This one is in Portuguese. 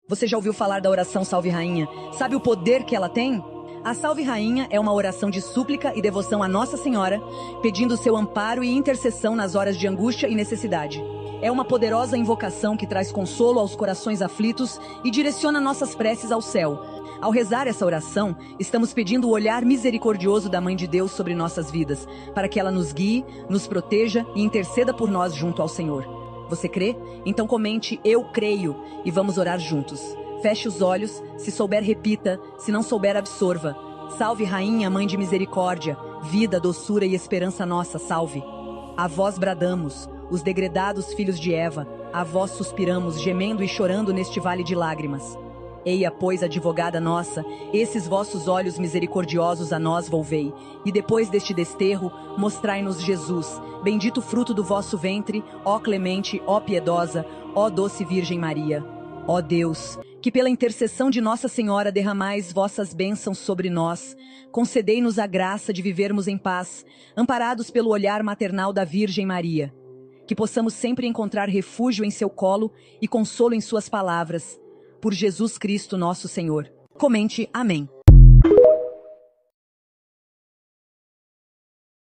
Você já ouviu falar da oração Salve Rainha? Sabe o poder que ela tem? A Salve Rainha é uma oração de súplica e devoção a Nossa Senhora, pedindo seu amparo e intercessão nas horas de angústia e necessidade. É uma poderosa invocação que traz consolo aos corações aflitos e direciona nossas preces ao céu. Ao rezar essa oração, estamos pedindo o olhar misericordioso da Mãe de Deus sobre nossas vidas, para que ela nos guie, nos proteja e interceda por nós junto ao Senhor. Você crê? Então comente "Eu creio" e vamos orar juntos. Feche os olhos, se souber repita, se não souber absorva. Salve Rainha, Mãe de Misericórdia, vida, doçura e esperança nossa, salve. A vós bradamos, os degredados filhos de Eva, a vós suspiramos, gemendo e chorando neste vale de lágrimas. Eia, pois, advogada nossa, esses vossos olhos misericordiosos a nós volvei, e depois deste desterro, mostrai-nos Jesus, bendito fruto do vosso ventre, ó clemente, ó piedosa, ó doce Virgem Maria. Ó Deus, que pela intercessão de Nossa Senhora derramais vossas bênçãos sobre nós, concedei-nos a graça de vivermos em paz, amparados pelo olhar maternal da Virgem Maria. Que possamos sempre encontrar refúgio em seu colo e consolo em suas palavras. Por Jesus Cristo nosso Senhor. Comente amém.